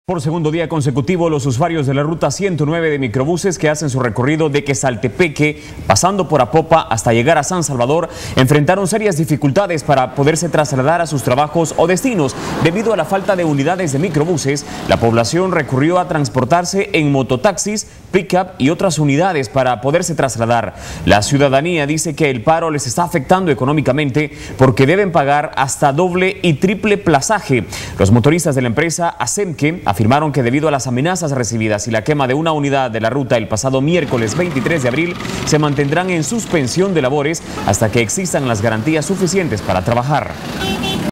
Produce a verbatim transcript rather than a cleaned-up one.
Por segundo día consecutivo, los usuarios de la ruta ciento nueve de microbuses que hacen su recorrido de Quesaltepeque, pasando por Apopa hasta llegar a San Salvador, enfrentaron serias dificultades para poderse trasladar a sus trabajos o destinos. Debido a la falta de unidades de microbuses, la población recurrió a transportarse en mototaxis, pick-up y otras unidades para poderse trasladar. La ciudadanía dice que el paro les está afectando económicamente porque deben pagar hasta doble y triple plazaje. Los motoristas de la empresa Asemque afirmaron que debido a las amenazas recibidas y la quema de una unidad de la ruta el pasado miércoles veintitrés de abril, se mantendrán en suspensión de labores hasta que existan las garantías suficientes para trabajar.